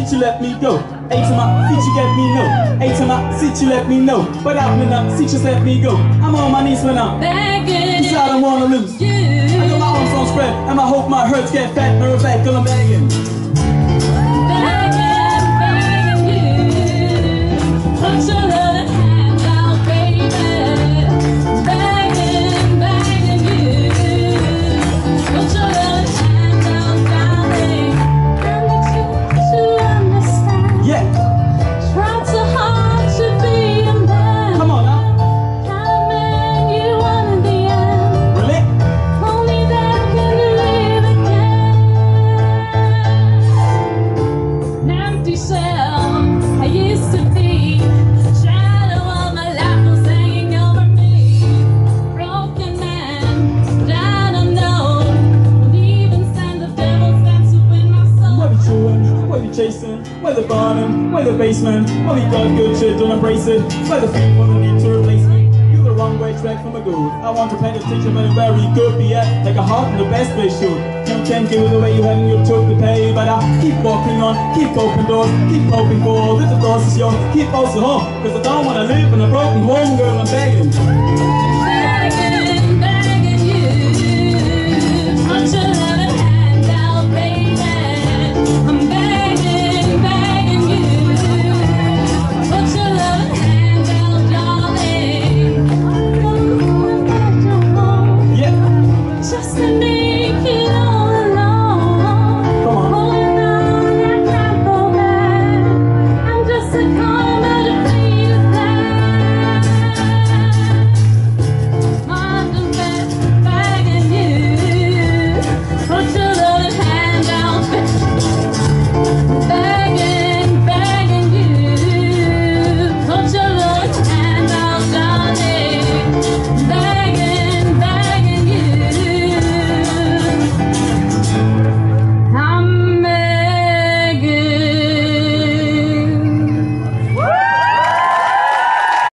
seat, you let me go. A to my feet, you get me no. A to my seat, you let me know. But out in the seat, just let me go. I'm on my knees when I'm begging. Cause I don't wanna lose. I got my arms on spread, and I hope my hurts get fat. Matter of fact, 'cause I'm begging. Chasing, where the barnum, where the basement, all he got good shit, don't embrace it. Where the people that need to replace me. You the wrong way track from a good. I want to paint a picture, but I'm very good, be yeah, like a heart in the best way should. You can't give it away, you haven't, you took the pay, but I keep walking on, keep open doors, keep hoping for all that the doors is yours, keep also home, cause I don't wanna live in a broken home, girl, I'm begging.